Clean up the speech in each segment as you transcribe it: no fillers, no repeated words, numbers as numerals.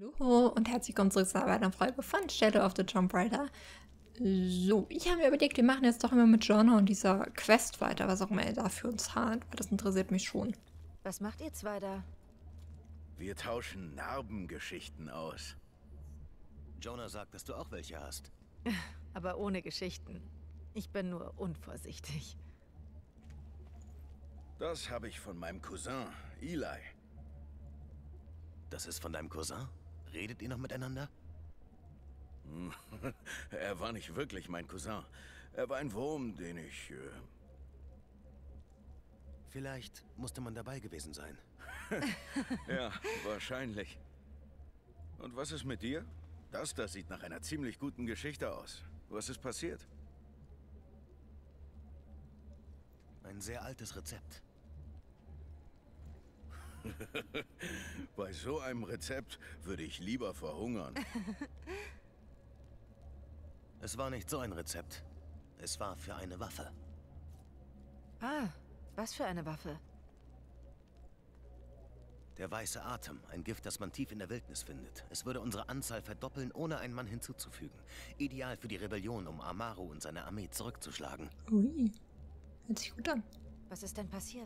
Hallo und herzlich willkommen zurück zu einer Folge von Shadow of the Tomb Raider. So, ich habe mir überlegt, wir machen jetzt doch immer mit Joanna und dieser Quest weiter, was auch immer er da für uns hat, weil das interessiert mich schon. Was macht ihr zwei da? Wir tauschen Narbengeschichten aus. Jonah sagt, dass du auch welche hast. Aber ohne Geschichten. Ich bin nur unvorsichtig. Das habe ich von meinem Cousin, Eli. Das ist von deinem Cousin? Redet ihr noch miteinander? Er war nicht wirklich mein Cousin. Er war ein Wurm, den ich... Vielleicht musste man dabei gewesen sein. Ja, wahrscheinlich. Und was ist mit dir? Das sieht nach einer ziemlich guten Geschichte aus. Was ist passiert? Ein sehr altes Rezept. Bei so einem Rezept würde ich lieber verhungern. Es war nicht so ein Rezept. Es war für eine Waffe. Ah, was für eine Waffe? Der weiße Atem, ein Gift, das man tief in der Wildnis findet. Es würde unsere Anzahl verdoppeln, ohne einen Mann hinzuzufügen. Ideal für die Rebellion, um Amaru und seine Armee zurückzuschlagen. Ui, hört sich gut an. Was ist denn passiert?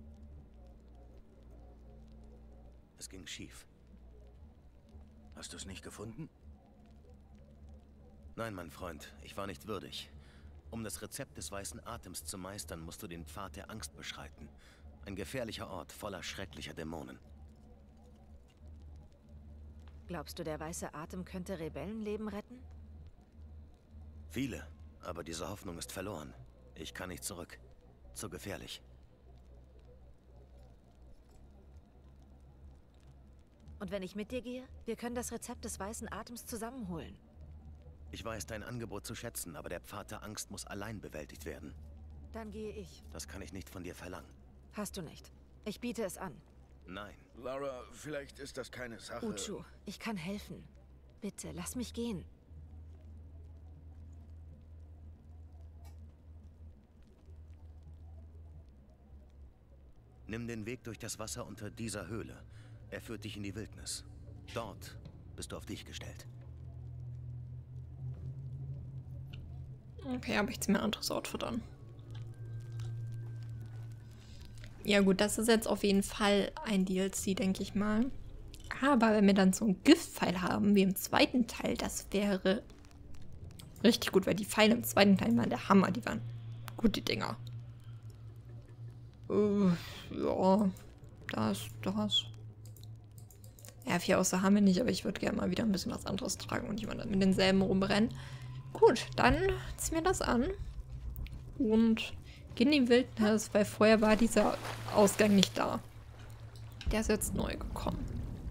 Es ging schief. Hast du es nicht gefunden? Nein, mein Freund, ich war nicht würdig. Um das Rezept des weißen Atems zu meistern, musst du den Pfad der Angst beschreiten. Ein gefährlicher Ort voller schrecklicher Dämonen. Glaubst du, der weiße Atem könnte Rebellenleben retten? Viele, aber diese Hoffnung ist verloren. Ich kann nicht zurück. Zu gefährlich. Und wenn ich mit dir gehe? Wir können das Rezept des weißen Atems zusammenholen. Ich weiß dein Angebot zu schätzen, aber der Pfad der Angst muss allein bewältigt werden. Dann gehe ich. Das kann ich nicht von dir verlangen. Hast du nicht. Ich biete es an. Nein. Lara, vielleicht ist das keine Sache... Uchu, ich kann helfen. Bitte, lass mich gehen. Nimm den Weg durch das Wasser unter dieser Höhle. Er führt dich in die Wildnis. Dort bist du auf dich gestellt. Okay, aber ich ziehe mir ein anderes Outfit an. Ja gut, das ist jetzt auf jeden Fall ein DLC, denke ich mal. Aber wenn wir dann so einen Giftpfeil haben, wie im zweiten Teil, das wäre richtig gut, weil die Pfeile im zweiten Teil waren der Hammer, die waren gut, die Dinger. Ja, das. Ja, 4 Außer haben wir nicht, aber ich würde gerne mal wieder ein bisschen was anderes tragen und nicht mal mit denselben rumrennen. Gut, dann ziehen wir das an und gehen in die Wildnis, weil vorher war dieser Ausgang nicht da. Der ist jetzt neu gekommen.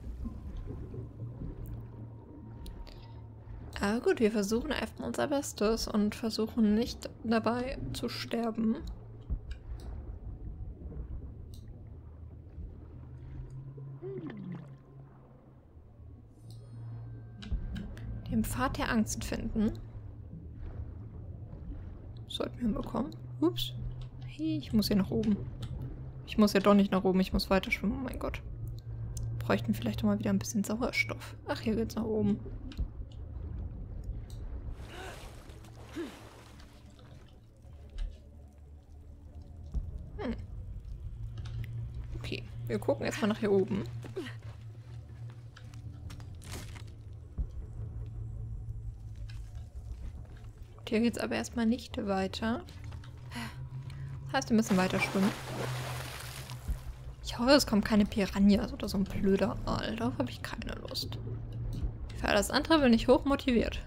Aber gut, wir versuchen einfach unser Bestes und versuchen nicht dabei zu sterben. Den Pfad der Angst finden. Sollten wir hinbekommen. Ups. Hey, ich muss hier nach oben. Ich muss ja doch nicht nach oben, ich muss weiter schwimmen. Oh mein Gott. Bräuchten vielleicht mal wieder ein bisschen Sauerstoff. Ach, hier geht's nach oben. Okay, wir gucken erstmal nach hier oben. Hier geht es aber erstmal nicht weiter. Das heißt, wir müssen weiter schwimmen. Ich hoffe, es kommen keine Piranhas oder so ein blöder Aal. Darauf habe ich keine Lust. Für alles andere bin ich hoch motiviert.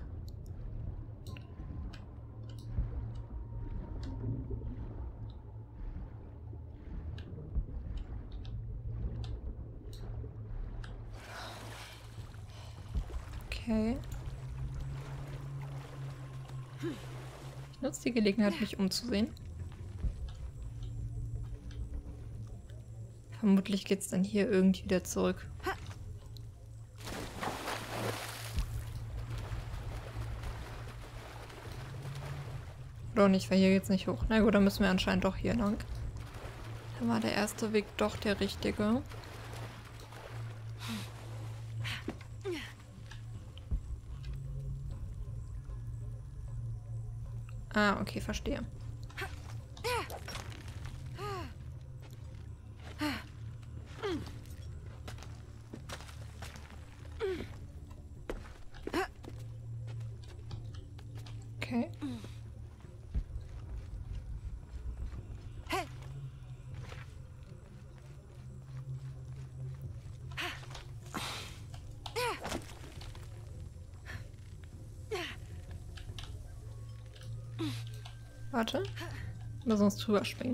Okay. Ich nutze die Gelegenheit, mich umzusehen. Vermutlich geht es dann hier irgendwie wieder zurück. Oder nicht, weil hier geht's nicht hoch. Na gut, dann müssen wir anscheinend doch hier lang. Dann war der erste Weg doch der richtige. Ah, okay, verstehe. Okay. Warte. Wir müssen uns drüber springen.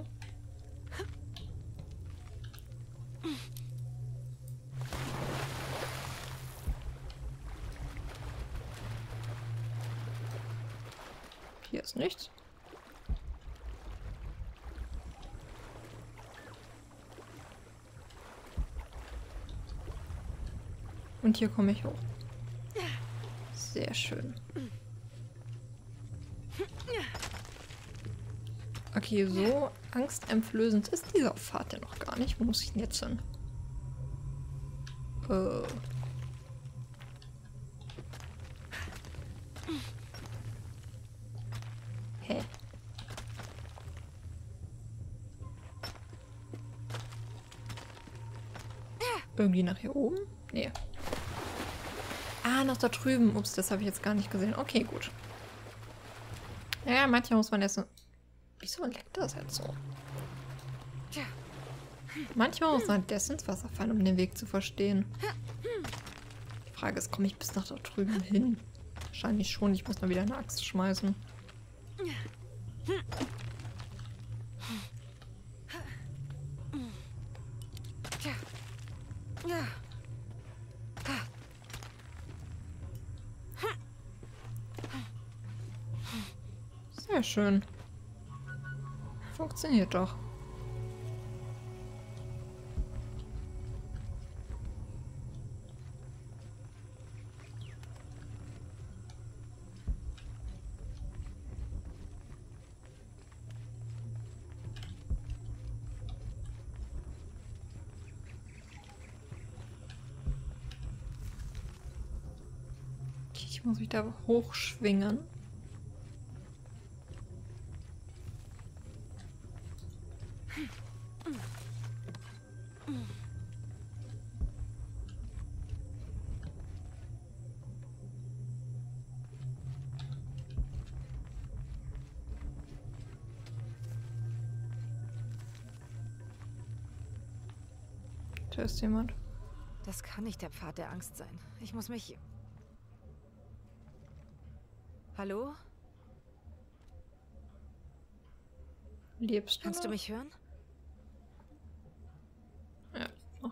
Hier ist nichts. Und hier komme ich hoch. Sehr schön. Okay, so angsteinflößend ist dieser Pfad ja noch gar nicht. Wo muss ich denn jetzt hin? Hä? Irgendwie nach hier oben? Nee. Ah, nach da drüben. Ups, das habe ich jetzt gar nicht gesehen. Okay, gut. Ja, manchmal muss man erst so... Wieso leckt das jetzt so? Manchmal muss man dessen ins Wasser fallen, um den Weg zu verstehen. Die Frage ist, komme ich bis nach da drüben hin? Wahrscheinlich schon. Ich muss mal wieder eine Axt schmeißen. Sehr schön. Funktioniert doch. Ich muss mich da hochschwingen. Da ist jemand. Das kann nicht der Pfad der Angst sein. Ich muss mich... Hallo? Lebst du? Kannst du noch? mich hören? Ja. Oh.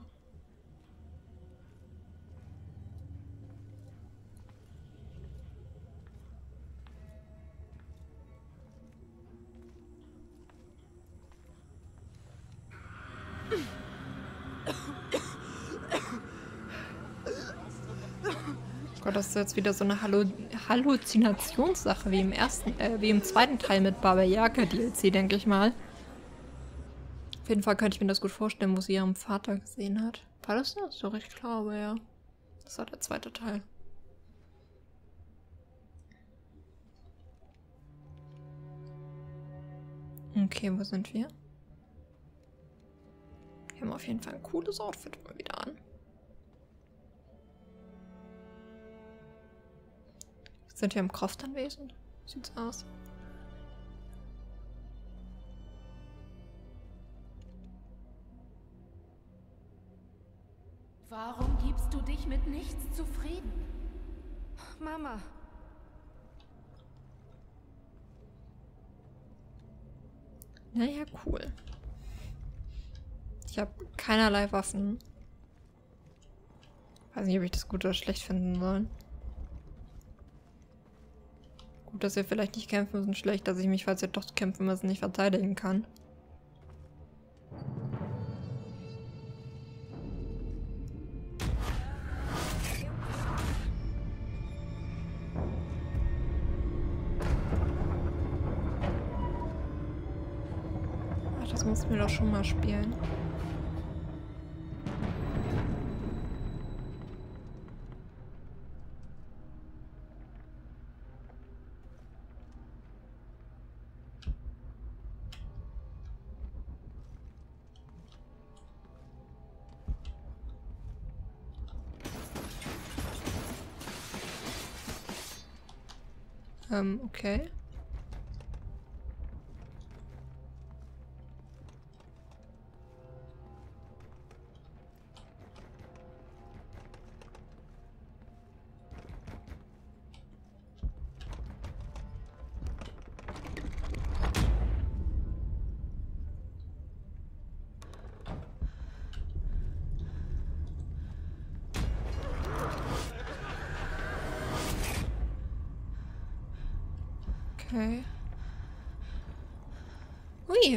Gott, das ist jetzt wieder so eine Halluzinationssache wie wie im zweiten Teil mit Baba Yaga DLC, denke ich mal. Auf jeden Fall könnte ich mir das gut vorstellen, wo sie ihren Vater gesehen hat. War das das? Doch, ich glaube, ja. Das war der zweite Teil. Okay, wo sind wir? Wir haben auf jeden Fall ein cooles Outfit mal wieder an. Sind wir im Croft anwesend? Sieht's aus. Warum gibst du dich mit nichts zufrieden? Mama. Naja, cool. Ich habe keinerlei Waffen. Weiß nicht, ob ich das gut oder schlecht finden soll. Gut, dass wir vielleicht nicht kämpfen müssen. Schlecht, dass ich mich, falls wir doch kämpfen müssen, nicht verteidigen kann. Ach, das mussten wir doch schon mal spielen. Okay. Okay. Ui.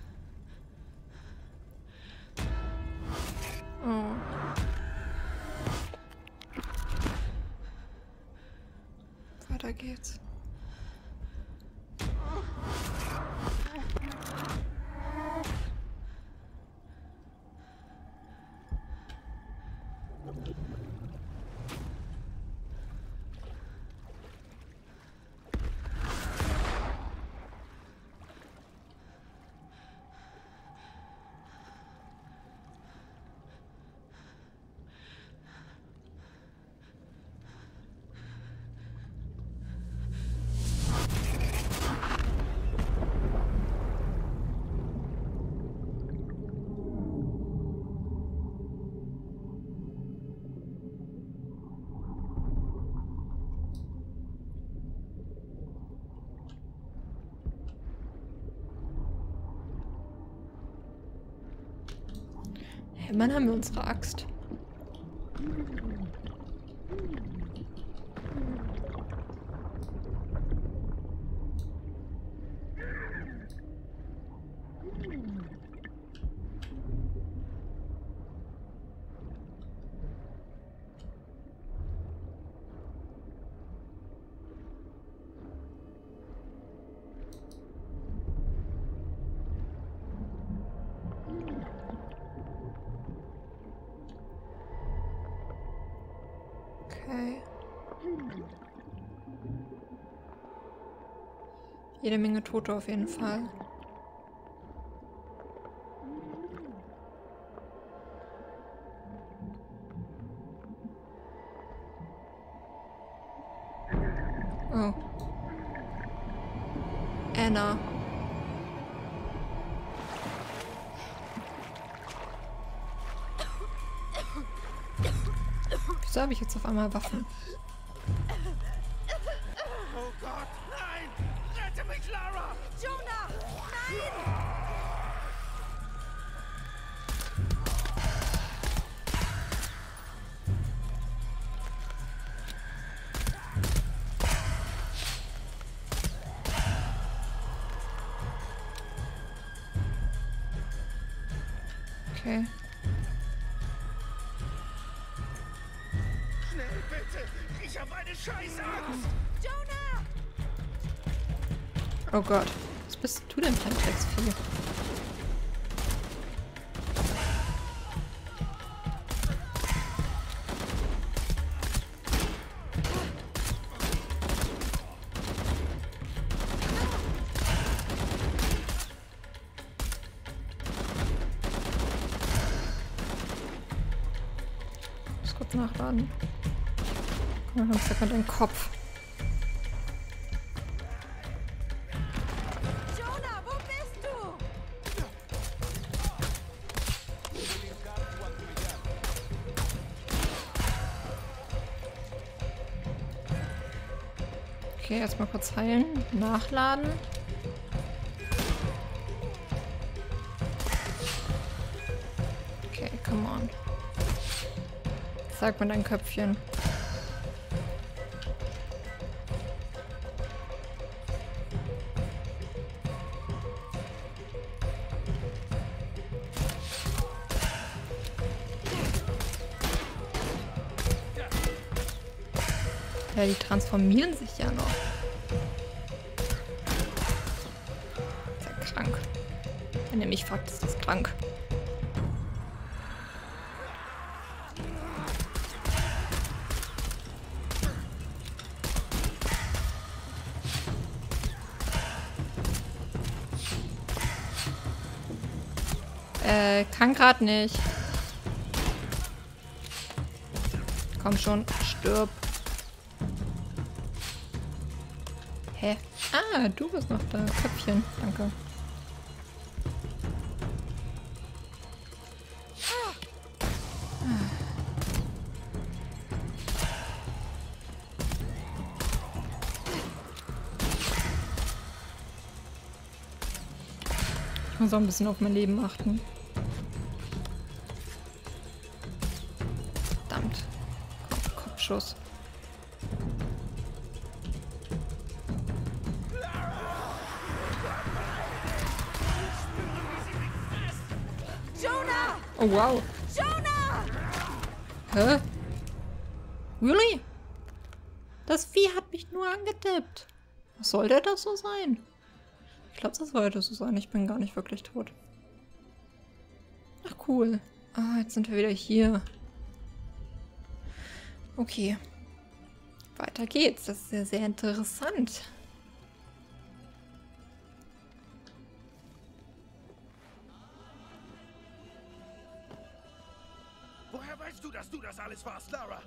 Oh. Weiter geht's. Immerhin haben wir unsere Axt. Okay. Jede Menge Tote auf jeden Fall. Oh. Anna. Wieso habe ich jetzt auf einmal Waffen? Oh Gott, nein! Rette mich, Lara! Jonah! Nein! Okay. Schnell, bitte! Ich habe eine Scheißangst! Jonah! Oh Gott. Was bist du denn für ein Drecksvieh? Ich muss kurz nachladen. Komm, dann zack deinen Kopf. Jonah, wo bist du? Okay, erstmal kurz heilen. Nachladen. Okay, come on. Sag mal dein Köpfchen. Ja, die transformieren sich ja noch. Ist ja krank. Wenn ihr mich fragt, ist das krank. Kann grad nicht. Komm schon, stirb. Hä? Ah, du bist noch da. Köpfchen. Danke. Ich muss auch ein bisschen auf mein Leben achten. Verdammt. Kopfschuss. Jonah! Oh wow. Jonah! Hä? Really? Das Vieh hat mich nur angetippt. Was soll der das so sein? Ich glaube, das sollte so sein. Ich bin gar nicht wirklich tot. Ach cool. Ah, jetzt sind wir wieder hier. Okay. Weiter geht's. Das ist ja sehr interessant. Woher weißt du, dass du das alles warst, Lara?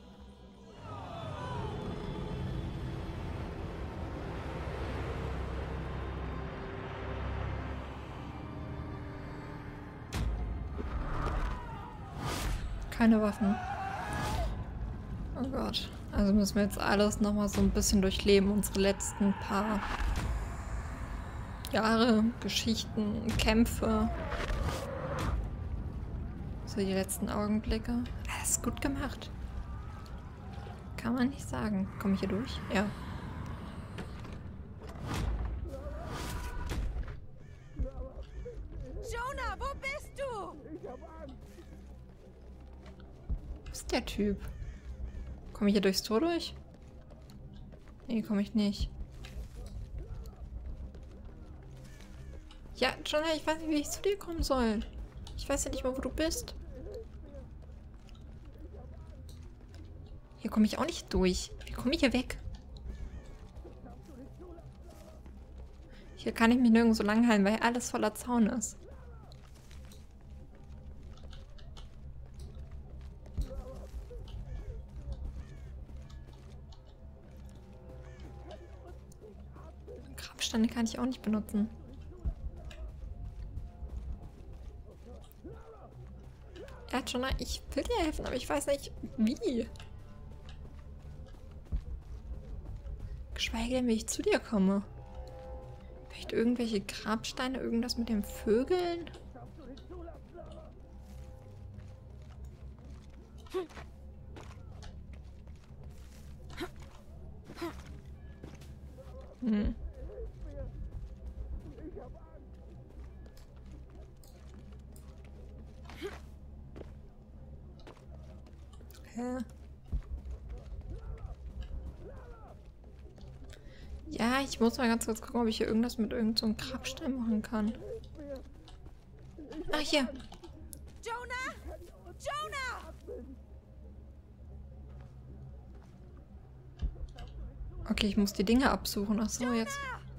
Keine Waffen. Oh Gott. Also müssen wir jetzt alles nochmal so ein bisschen durchleben. Unsere letzten paar Jahre, Geschichten, Kämpfe. So die letzten Augenblicke. Das ist gut gemacht. Kann man nicht sagen. Komme ich hier durch? Ja. Jonah, wo bist du? Wo ist der Typ? Komme ich hier durchs Tor durch? Nee, komme ich nicht. Ja, Jonah, ich weiß nicht, wie ich zu dir kommen soll. Ich weiß ja nicht mal, wo du bist. Hier komme ich auch nicht durch. Wie komme ich hier weg? Hier kann ich mich nirgendwo langhalten, weil alles voller Zaun ist. Grabsteine kann ich auch nicht benutzen. Ja, Jonah, ich will dir helfen, aber ich weiß nicht, wie. Geschweige denn, wie ich zu dir komme. Vielleicht irgendwelche Grabsteine, irgendwas mit den Vögeln? Hm. Hä? Ja, ich muss mal ganz kurz gucken, ob ich hier irgendwas mit irgendeinem so Grabstein machen kann. Ah, hier. Jonah! Jonah! Okay, ich muss die Dinge absuchen. Ach so, jetzt.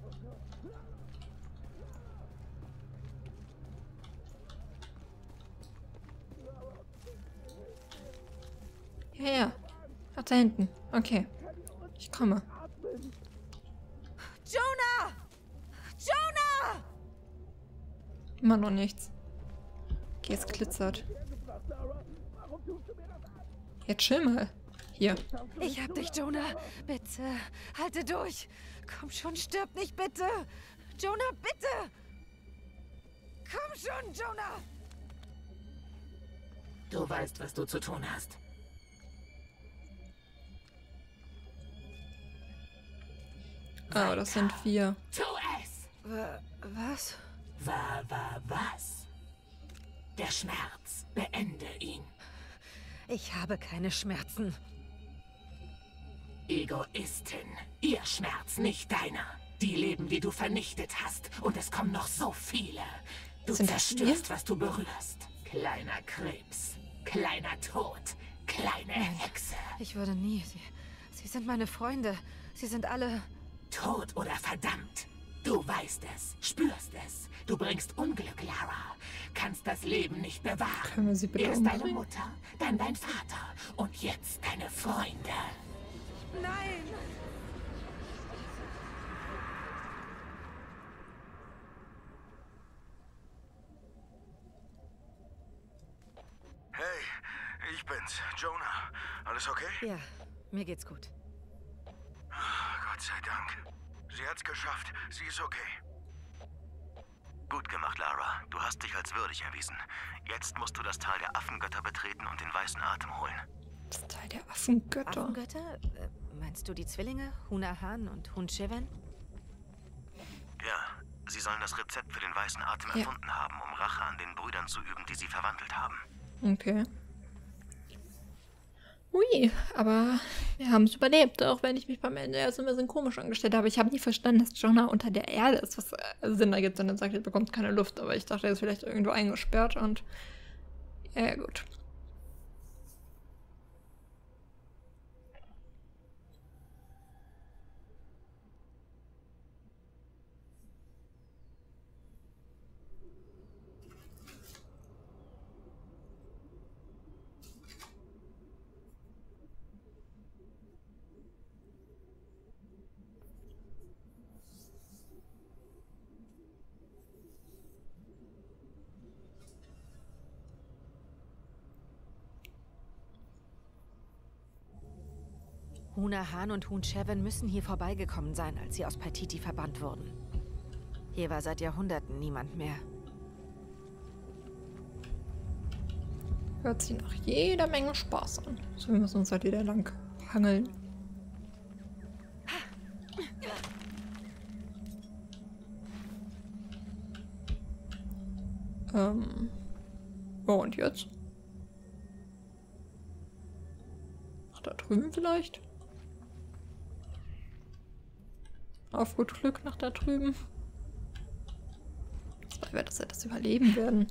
Ja, ja. Ach, da hinten. Okay. Ich komme. Jonah! Jonah! Immer noch nichts. Okay, es glitzert. Jetzt chill mal. Hier. Ich hab dich, Jonah. Bitte, halte durch. Komm schon, stirb nicht, bitte. Jonah, bitte. Komm schon, Jonah. Du weißt, was du zu tun hast. Oh, das sind 4. Tu es! Was? Was? Der Schmerz. Beende ihn. Ich habe keine Schmerzen. Egoistin. Ihr Schmerz, nicht deiner. Die Leben, die du vernichtet hast. Und es kommen noch so viele. Du Sind das zerstörst, was du berührst. Kleiner Krebs. Kleiner Tod. Kleine Hexe. Ich würde nie. Sie sind meine Freunde. Sie sind alle... Tod oder verdammt. Du weißt es, spürst es. Du bringst Unglück, Lara. Kannst das Leben nicht bewahren. Können wir sie bitte Erst deine umbringen? Mutter, dann dein Vater und jetzt deine Freunde. Nein! Ja, mir geht's gut. Gott sei Dank. Sie hat's geschafft. Sie ist okay. Gut gemacht, Lara. Du hast dich als würdig erwiesen. Jetzt musst du das Tal der Affengötter betreten und den weißen Atem holen. Das Teil der Affengötter. Affengötter? Meinst du die Zwillinge? Hunahan und Hun-Cheven? Ja, sie sollen das Rezept für den weißen Atem erfunden haben, um Rache an den Brüdern zu üben, die sie verwandelt haben. Okay. Ui, aber wir haben es überlebt, auch wenn ich mich beim Ende erst ein bisschen komisch angestellt habe. Ich habe nie verstanden, dass Jonah unter der Erde ist, was Sinn ergibt, wenn er sagt, er bekommt keine Luft. Aber ich dachte, er ist vielleicht irgendwo eingesperrt und ja, gut. Hunahan und Hun-Cheven müssen hier vorbeigekommen sein, als sie aus Paititi verbannt wurden. Hier war seit Jahrhunderten niemand mehr. Hört sich nach jeder Menge Spaß an. So, wir müssen uns halt wieder lang hangeln. Oh, und jetzt? Ach, da drüben vielleicht? Auf gut Glück nach da drüben. Das wird das ja das Überleben werden.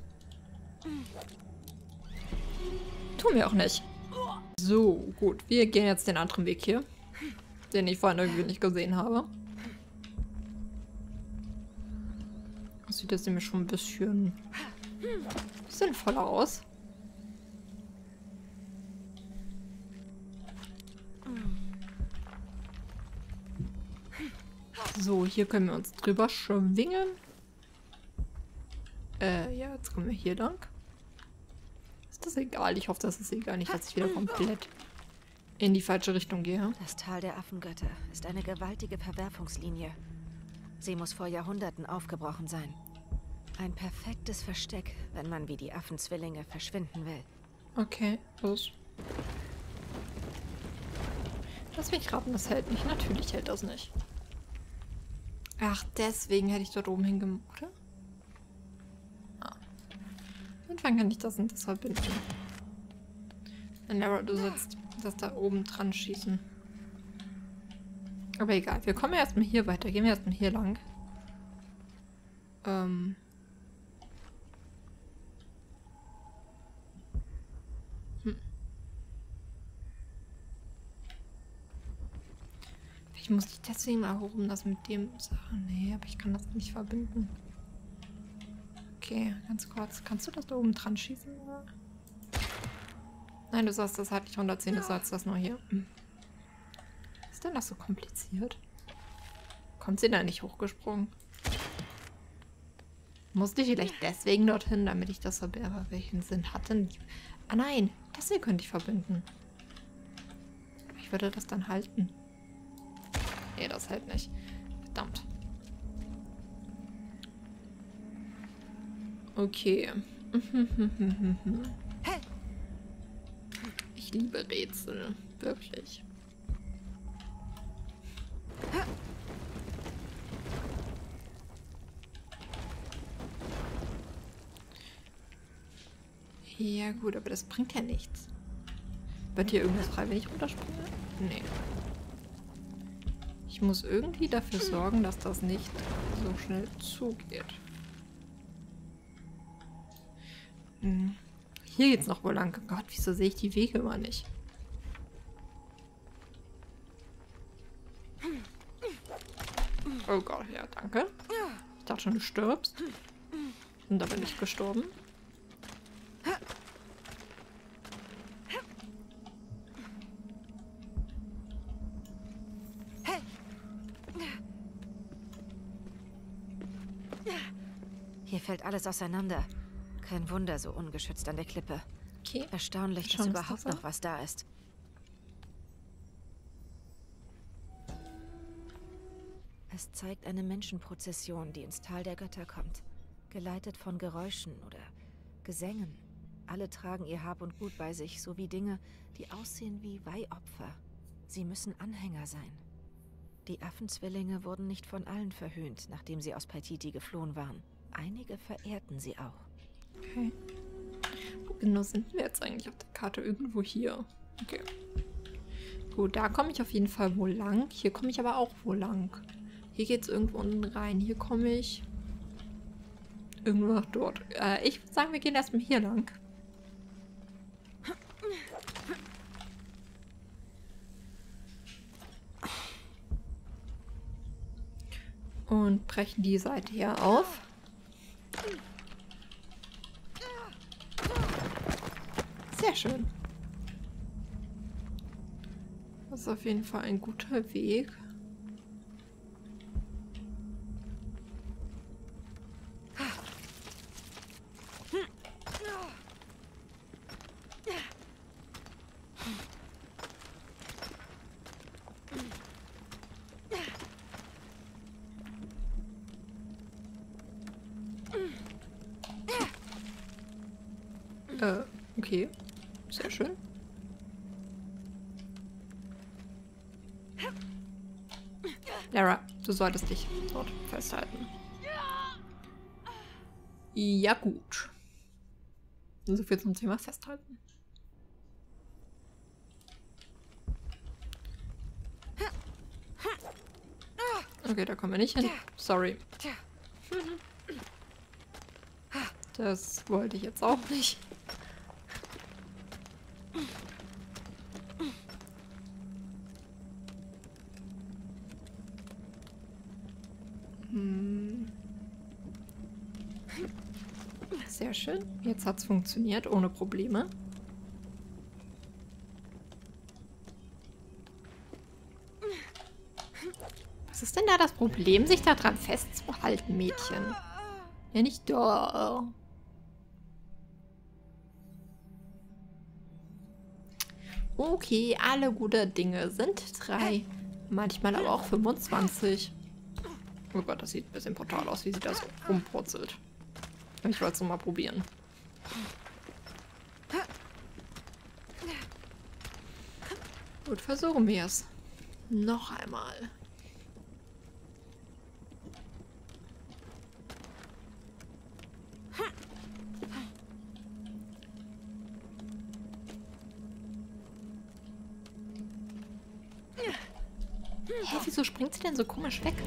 Tun wir auch nicht. So, gut. Wir gehen jetzt den anderen Weg hier. Den ich vorhin irgendwie nicht gesehen habe. Das sieht jetzt nämlich schon ein bisschen sinnvoller aus. So, hier können wir uns drüber schwingen. Ja, jetzt kommen wir hier lang. Ist das egal? Ich hoffe, das ist egal. Nicht, dass ich wieder komplett in die falsche Richtung gehe. Das Tal der Affengötter ist eine gewaltige Verwerfungslinie. Sie muss vor Jahrhunderten aufgebrochen sein. Ein perfektes Versteck, wenn man wie die Affenzwillinge verschwinden will. Okay, los. Lass mich raten, das hält nicht. Natürlich hält das nicht. Ach, deswegen hätte ich dort oben hingemacht, oder? Ah. Irgendwann kann ich das und das verbinden. Lara, du sollst das da oben dran schießen. Aber egal, wir kommen erstmal hier weiter. Gehen wir erstmal hier lang. Ich muss dich deswegen mal hoch, um das mit dem Sachen. Nee, aber ich kann das nicht verbinden. Okay, ganz kurz. Kannst du das da oben dran schießen? Oder? Nein, du sagst, das hat nicht 110, du sagst das nur hier. Ist denn das so kompliziert? Kommt sie da nicht hochgesprungen? Musste ich vielleicht deswegen dorthin, damit ich das verbinden? Aber welchen Sinn hat denn... Ah nein, das hier könnte ich verbinden. Ich würde das dann halten. Nee, das hält nicht. Verdammt. Okay. Ich liebe Rätsel. Wirklich. Ja gut, aber das bringt ja nichts. Wird hier irgendwas frei, wenn ich runterspringe? Nee. Ich muss irgendwie dafür sorgen, dass das nicht so schnell zugeht. Hier geht's noch wohl lang. Gott, wieso sehe ich die Wege immer nicht? Oh Gott, ja, danke. Ich dachte schon, du stirbst. Und aber nicht gestorben. Hier fällt alles auseinander. Kein Wunder, so ungeschützt an der Klippe. Okay. Erstaunlich, dass überhaupt noch was da ist. Es zeigt eine Menschenprozession, die ins Tal der Götter kommt. Geleitet von Geräuschen oder Gesängen. Alle tragen ihr Hab und Gut bei sich, sowie Dinge, die aussehen wie Weihopfer. Sie müssen Anhänger sein. Die Affenzwillinge wurden nicht von allen verhöhnt, nachdem sie aus Paititi geflohen waren. Einige verehrten sie auch. Okay. Wo genau sind wir jetzt eigentlich auf der Karte? Irgendwo hier. Okay. Gut, da komme ich auf jeden Fall wohl lang. Hier komme ich aber auch wohl lang. Hier geht es irgendwo unten rein. Hier komme ich irgendwo nach dort. Ich würde sagen, wir gehen erstmal hier lang. Und brechen die Seite hier auf. Sehr schön. Das ist auf jeden Fall ein guter Weg. Okay. Sehr schön. Lara, du solltest dich dort festhalten. Ja, gut. So viel zum Thema Festhalten. Okay, da kommen wir nicht hin. Sorry. Das wollte ich jetzt auch nicht. Sehr schön. Jetzt hat es funktioniert, ohne Probleme. Was ist denn da das Problem, sich daran festzuhalten, Mädchen? Ja, nicht da. Okay, alle gute Dinge sind 3. Manchmal aber auch 25. Oh Gott, das sieht ein bisschen brutal aus, wie sie das rumpurzelt. Ich wollte es noch mal probieren. Gut, versuchen wir es. Noch einmal. Hä, wieso springt sie denn so komisch weg?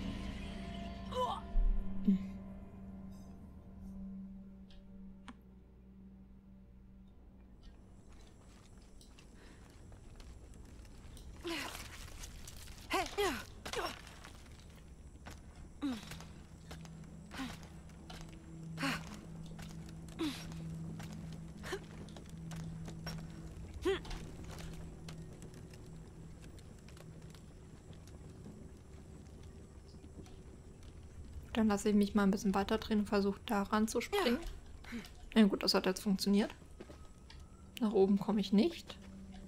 Dann lasse ich mich mal ein bisschen weiter drehen und versuche daran zu springen. Ja gut, das hat jetzt funktioniert. Nach oben komme ich nicht.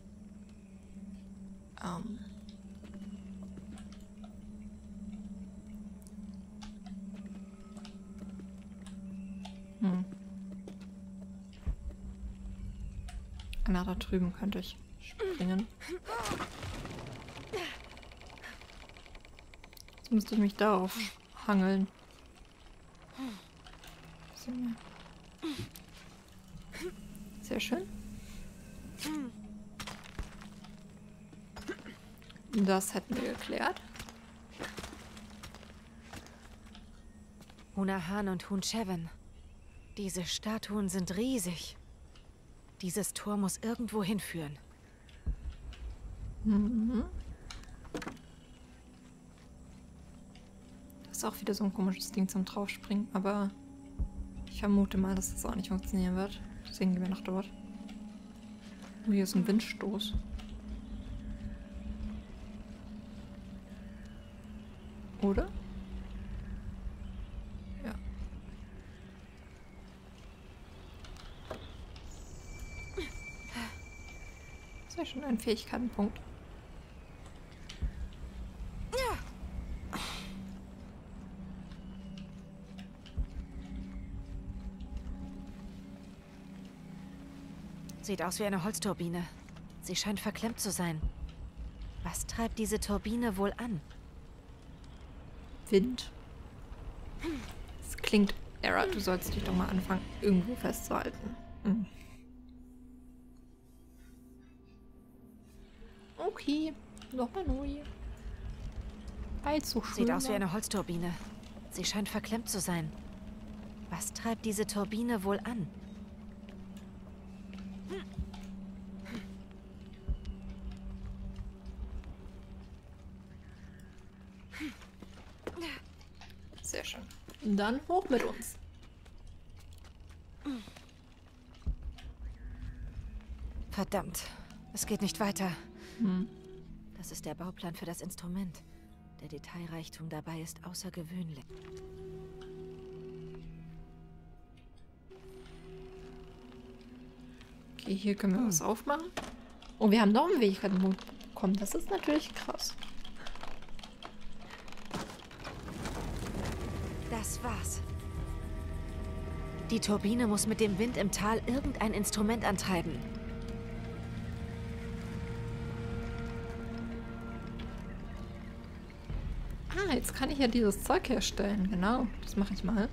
Na, da drüben könnte ich springen. Jetzt müsste ich mich darauf hangeln. Sehr schön. Das hätten wir geklärt. Hunahan und Huncheven. Diese Statuen sind riesig. Dieses Tor muss irgendwo hinführen. Mhm. Das ist auch wieder so ein komisches Ding zum Draufspringen, aber ich vermute mal, dass das auch nicht funktionieren wird. Deswegen gehen wir nach dort. Oh, hier ist ein Windstoß. Oder? Ja. Sehr schön, ein Fähigkeitenpunkt. Sieht aus wie eine Holzturbine. Sie scheint verklemmt zu sein. Was treibt diese Turbine wohl an? Wind. Es klingt... Era, du sollst dich doch mal anfangen, irgendwo festzuhalten. Hm. Okay, nochmal neu. Also schön. Sieht aus wie eine Holzturbine. Sie scheint verklemmt zu sein. Was treibt diese Turbine wohl an? Sehr schön. Dann hoch mit uns. Verdammt, es geht nicht weiter. Hm. Das ist der Bauplan für das Instrument. Der Detailreichtum dabei ist außergewöhnlich. Okay, hier können wir was aufmachen. Oh, wir haben noch einen Fähigkeitenpunkt bekommen. Das ist natürlich krass. Das war's. Die Turbine muss mit dem Wind im Tal irgendein Instrument antreiben. Ah, jetzt kann ich ja dieses Zeug herstellen. Genau, das mache ich mal.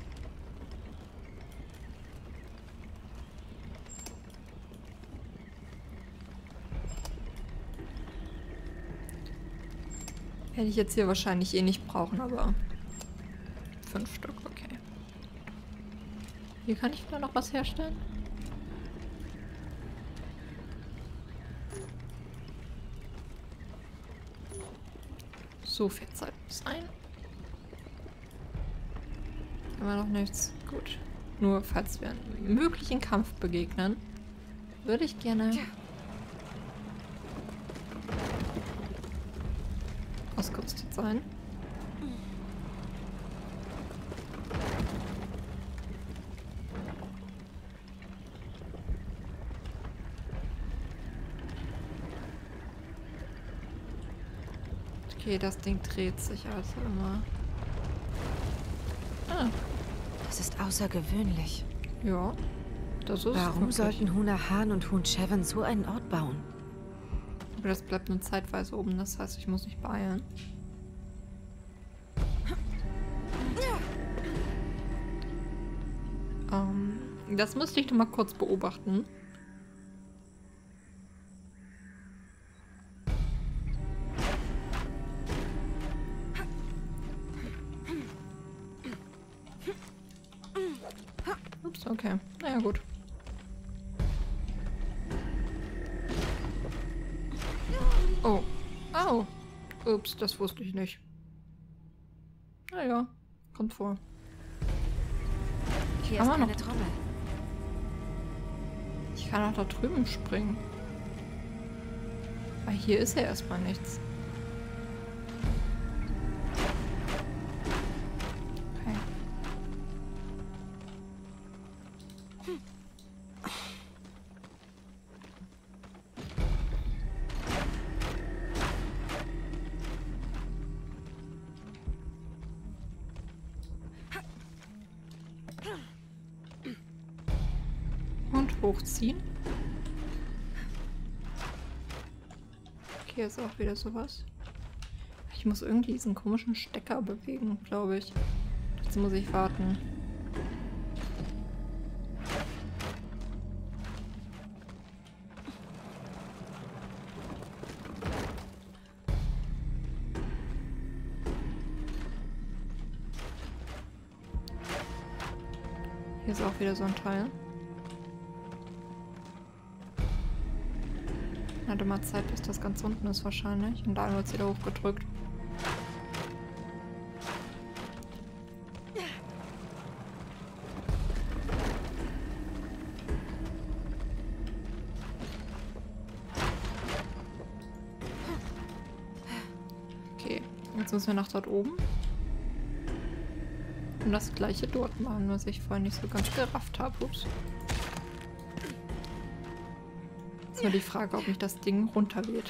Werde ich jetzt hier wahrscheinlich eh nicht brauchen, aber 5 Stück, okay. Hier kann ich wieder noch was herstellen. So viel Zeit muss sein. Immer noch nichts. Gut. Nur falls wir einem möglichen Kampf begegnen, würde ich gerne ausgerüstet sein. Okay, das Ding dreht sich also immer. Ah, Das ist außergewöhnlich. ja. Das ist Warum wirklich. sollten Hunahan und Hun-Cheven so einen Ort bauen? Aber das bleibt nur zeitweise oben, das heißt, ich muss mich beeilen. Das müsste ich noch mal kurz beobachten. Ups, okay. Naja, gut. Oh. Au. Ups, das wusste ich nicht. Naja, kommt vor. Hier Kann ist man keine noch- Trommel. Ich kann auch da drüben springen. Aber hier ist ja erstmal nichts. Okay. Und hochziehen. Okay, ist auch wieder sowas. Ich muss irgendwie diesen komischen Stecker bewegen, glaube ich. Jetzt muss ich warten. Hier ist auch wieder so ein Teil. Hatte mal Zeit, bis das ganz unten ist wahrscheinlich. Und da wird es wieder hochgedrückt. Okay, jetzt müssen wir nach dort oben. Und das gleiche dort machen, was ich vorhin nicht so ganz gerafft habe. Ups. Ist nur die Frage, ob mich das Ding runterweht.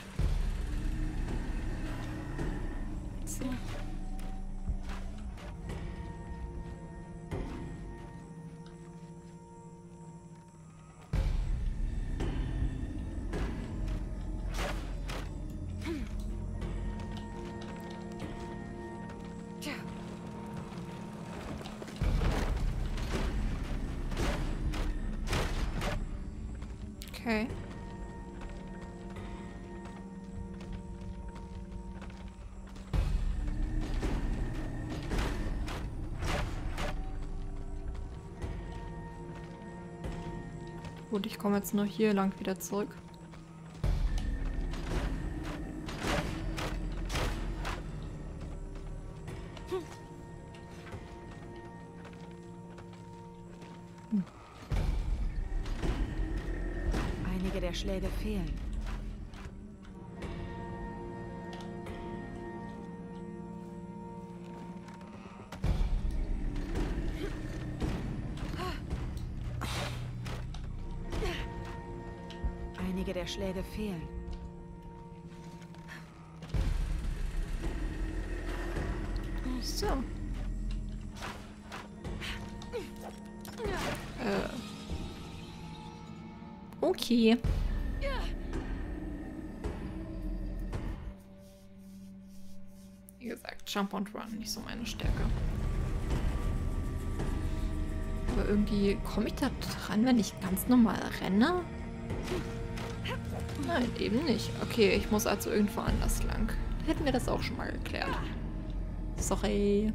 So. Okay. Gut, ich komme jetzt nur hier lang wieder zurück. Einige der Schläge fehlen. Einige der Schläge fehlen. So. Okay. Wie gesagt, Jump and Run, nicht so meine Stärke. Aber irgendwie komme ich da dran, wenn ich ganz normal renne? Nein, eben nicht. Okay, ich muss also irgendwo anders lang. Hätten wir das auch schon mal geklärt. Sorry.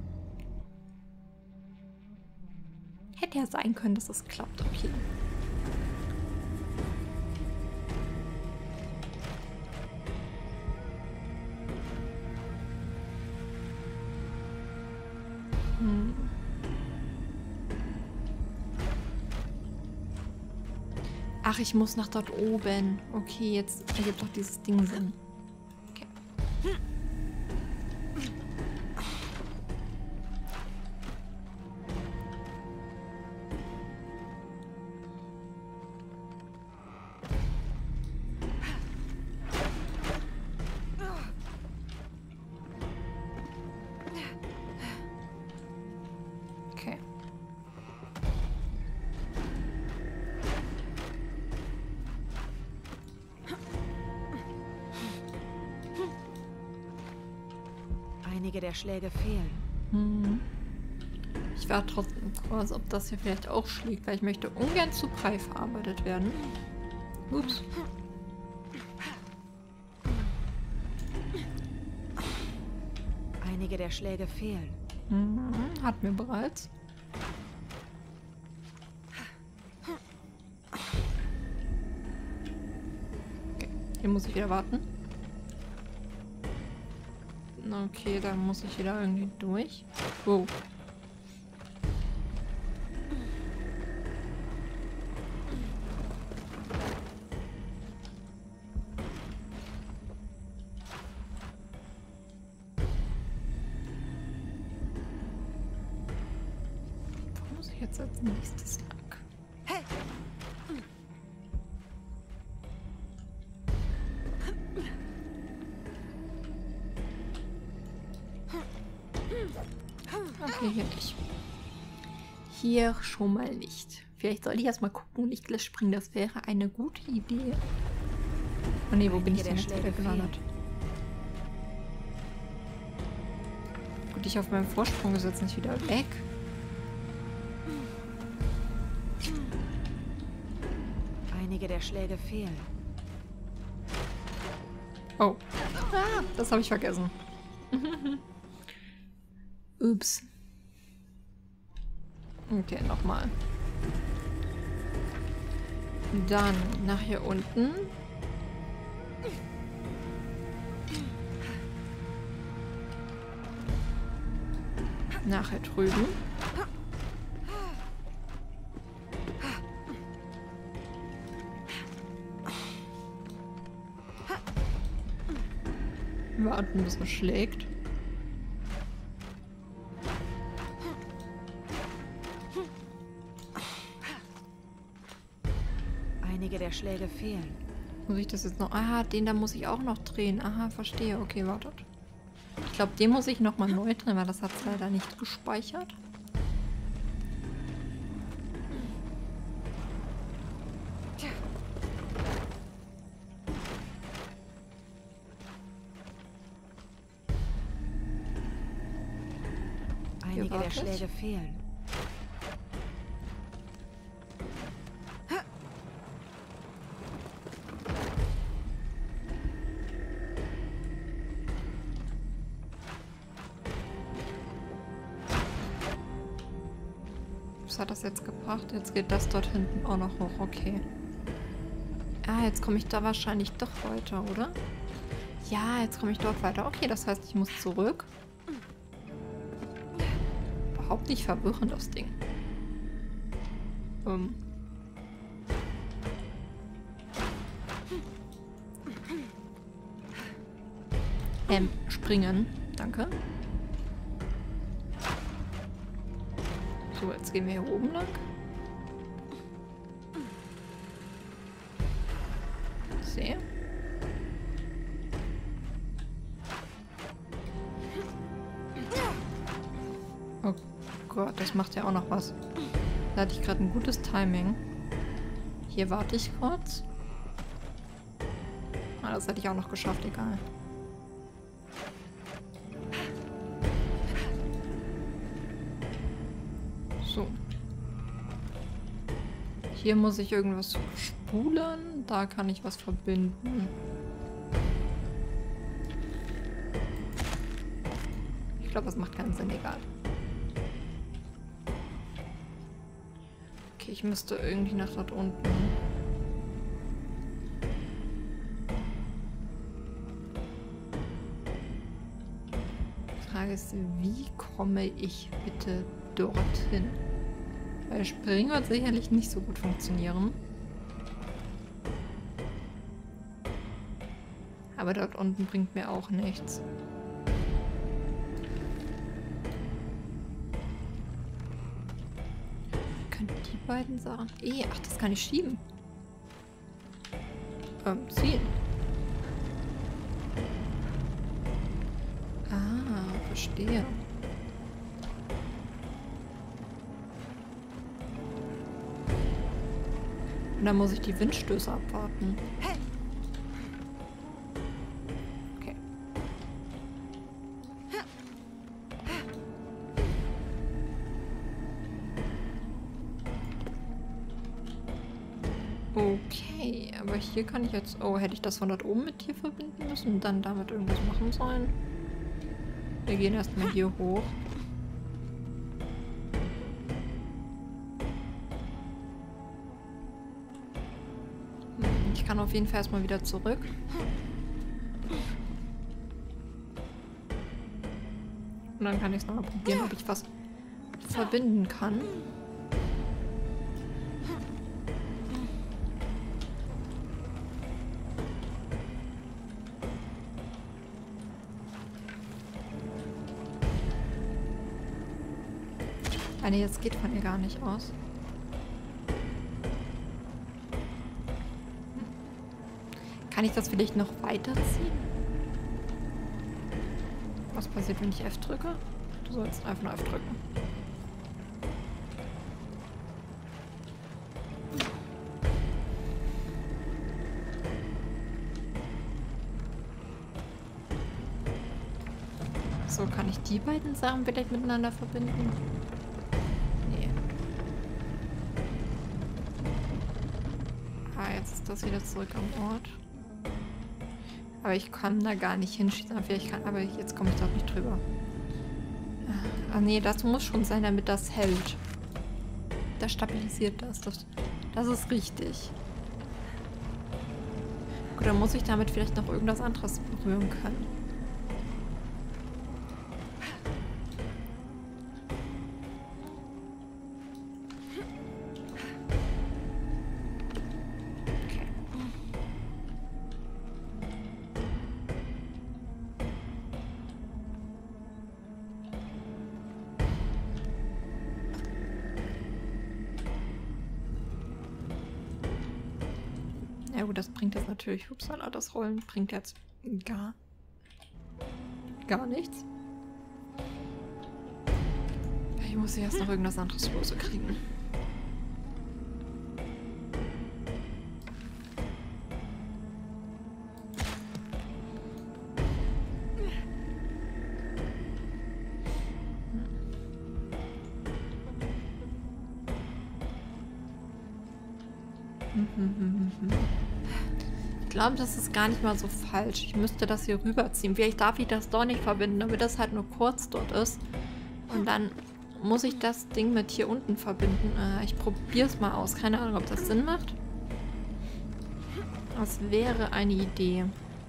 Hätte ja sein können, dass es klappt. Okay. Ach, ich muss nach dort oben. Okay, jetzt ergibt doch dieses Ding Sinn. Okay. Okay. Einige der Schläge fehlen. Hm. Ich warte trotzdem kurz, ob das hier vielleicht auch schlägt, weil ich möchte ungern zu Brei verarbeitet werden. Ups. Einige der Schläge fehlen. Mhm. Hatten wir bereits. Okay, hier muss ich wieder warten. Okay, da muss ich wieder irgendwie durch. Wow. Wo muss ich jetzt als nächstes lang? Okay, hier nicht. Hier schon mal nicht. Vielleicht sollte ich erstmal gucken und nicht gleich springen. Das wäre eine gute Idee. Oh ne, wo bin ich denn jetzt wieder gelandet? Gut, ich auf meinem Vorsprung ist jetzt nicht wieder weg. Einige der Schläge fehlen. Oh. Ah, das habe ich vergessen. Ups. Okay, nochmal. Dann nach hier unten. Nachher drüben. Warten, bis es schlägt. Einige der Schläge fehlen. Muss ich das jetzt noch... Ah, den da muss ich auch noch drehen. Aha, verstehe. Okay, wartet. Ich glaube, den muss ich nochmal neu drehen, weil das hat es leider nicht gespeichert. Einige der Schläge fehlen. Was hat das jetzt gebracht? Jetzt geht das dort hinten auch noch hoch. Okay. Ah, jetzt komme ich da wahrscheinlich doch weiter, oder? Ja, jetzt komme ich dort weiter. Okay, das heißt, ich muss zurück. Überhaupt nicht verwirrend, das Ding. Springen. Danke. So, jetzt gehen wir hier oben lang. Sehe. Oh Gott, das macht ja auch noch was. Da hatte ich gerade ein gutes Timing. Hier warte ich kurz. Ah, das hätte ich auch noch geschafft, egal. So. Hier muss ich irgendwas spulen. Da kann ich was verbinden. Ich glaube, das macht keinen Sinn, egal. Okay, ich müsste irgendwie nach dort unten. Die Frage ist, wie komme ich bitte dorthin? Weil Springen wird sicherlich nicht so gut funktionieren. Aber dort unten bringt mir auch nichts. Können die beiden Sachen... ach, das kann ich schieben. Ziehen. Ah, verstehe. Und dann muss ich die Windstöße abwarten. Okay. Okay, aber hier kann ich jetzt... Oh, hätte ich das von dort oben mit hier verbinden müssen und dann damit irgendwas machen sollen? Wir gehen erstmal hier hoch. Ich kann auf jeden Fall erstmal wieder zurück. Und dann kann ich es nochmal probieren, ob ich was verbinden kann. Nee, jetzt geht von ihr gar nicht aus. Kann ich das vielleicht noch weiterziehen? Was passiert, wenn ich F drücke? Du sollst einfach nur F drücken. So, kann ich die beiden Sachen vielleicht miteinander verbinden? Nee. Ah, jetzt ist das wieder zurück am Ort. Aber ich kann da gar nicht hinschießen. Vielleicht kann, aber jetzt komme ich dort nicht drüber. Ah nee, das muss schon sein, damit das hält. Das stabilisiert das. Das ist richtig. Gut, dann muss ich damit vielleicht noch irgendwas anderes berühren können. Ja gut, das bringt jetzt natürlich, upsala, das Rollen bringt jetzt gar nichts. Ich muss erst noch irgendwas anderes lose kriegen. Ich glaube, das ist gar nicht mal so falsch. Ich müsste das hier rüberziehen. Vielleicht darf ich das doch nicht verbinden, damit das halt nur kurz dort ist. Und dann muss ich das Ding mit hier unten verbinden? Ich probiere es mal aus. Keine Ahnung, ob das Sinn macht. Das wäre eine Idee.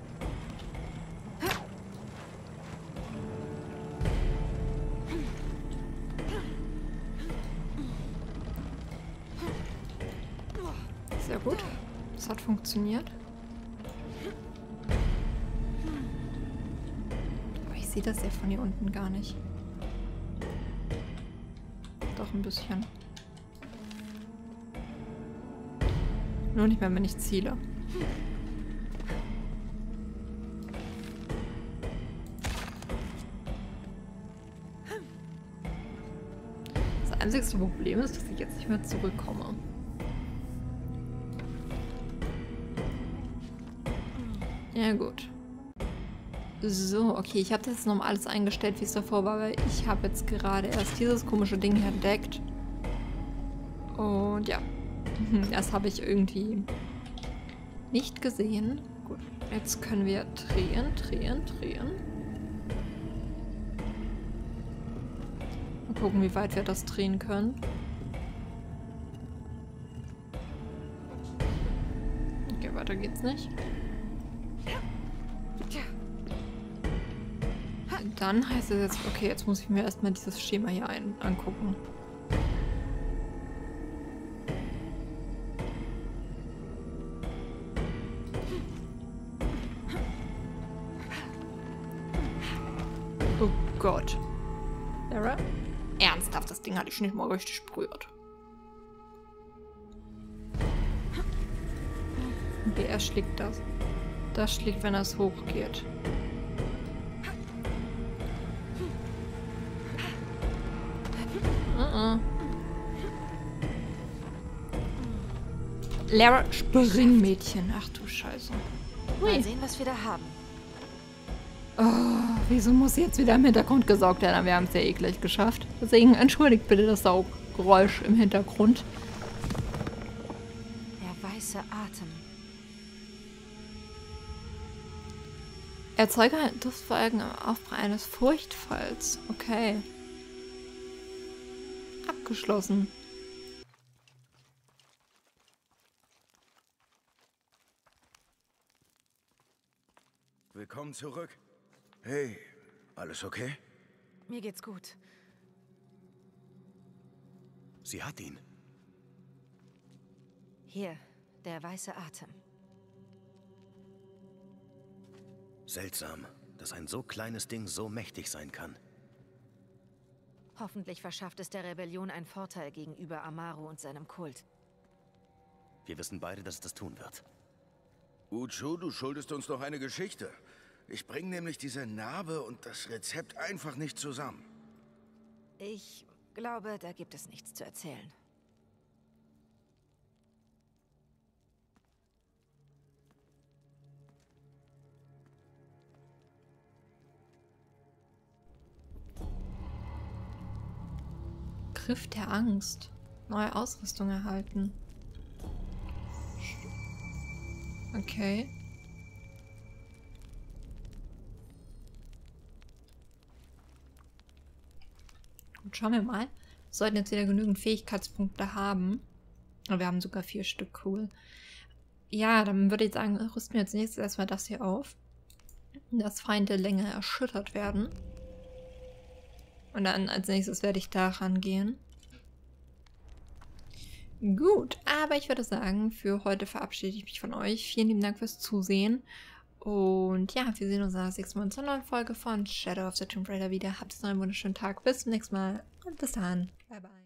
Sehr gut. Das hat funktioniert. Aber ich sehe das ja von hier unten gar nicht. Doch ein bisschen. Nur nicht mehr, wenn ich ziele. Das einzige Problem ist, dass ich jetzt nicht mehr zurückkomme. Ja gut. So, okay, ich habe das jetzt nochmal alles eingestellt, wie es davor war, weil ich habe jetzt gerade erst dieses komische Ding hier entdeckt. Und ja, das habe ich irgendwie nicht gesehen. Gut, jetzt können wir drehen. Mal gucken, wie weit wir das drehen können. Okay, weiter geht's nicht. Dann heißt es jetzt, okay, jetzt muss ich mir erstmal dieses Schema hier angucken. Oh Gott. Lara? Ernsthaft, das Ding hatte ich nicht mal richtig berührt. Okay, er schlägt das. Das schlägt, wenn es hochgeht. Lara, Springmädchen. Ach du Scheiße. Mal sehen, was wir da haben. Oh, wieso muss jetzt wieder im Hintergrund gesaugt werden? Wir haben es ja eklig geschafft. Deswegen entschuldigt bitte das Sauggeräusch im Hintergrund. Der weiße Atem. Erzeuge Duftwolken am Aufprall eines Furchtfalls. Okay. Abgeschlossen. Willkommen zurück. Hey, alles okay? Mir geht's gut. Sie hat ihn. Hier, der weiße Atem. Seltsam, dass ein so kleines Ding so mächtig sein kann. Hoffentlich verschafft es der Rebellion einen Vorteil gegenüber Amaru und seinem Kult. Wir wissen beide, dass es das tun wird. Uchu, du schuldest uns noch eine Geschichte. Ich bringe nämlich diese Narbe und das Rezept einfach nicht zusammen. Ich glaube, da gibt es nichts zu erzählen. Griff der Angst. Neue Ausrüstung erhalten. Okay. Und schauen wir mal. Wir sollten jetzt wieder genügend Fähigkeitspunkte haben. Aber wir haben sogar 4 Stück, cool. Ja, dann würde ich sagen, rüsten wir jetzt nächstes erstmal das hier auf. Dass Feinde länger erschüttert werden. Und dann als nächstes werde ich daran gehen. Gut, aber ich würde sagen, für heute verabschiede ich mich von euch. Vielen lieben Dank fürs Zusehen. Und ja, wir sehen uns das nächste Mal in einer neuen Folge von Shadow of the Tomb Raider wieder. Habt einen wunderschönen Tag. Bis zum nächsten Mal und bis dann. Bye, bye.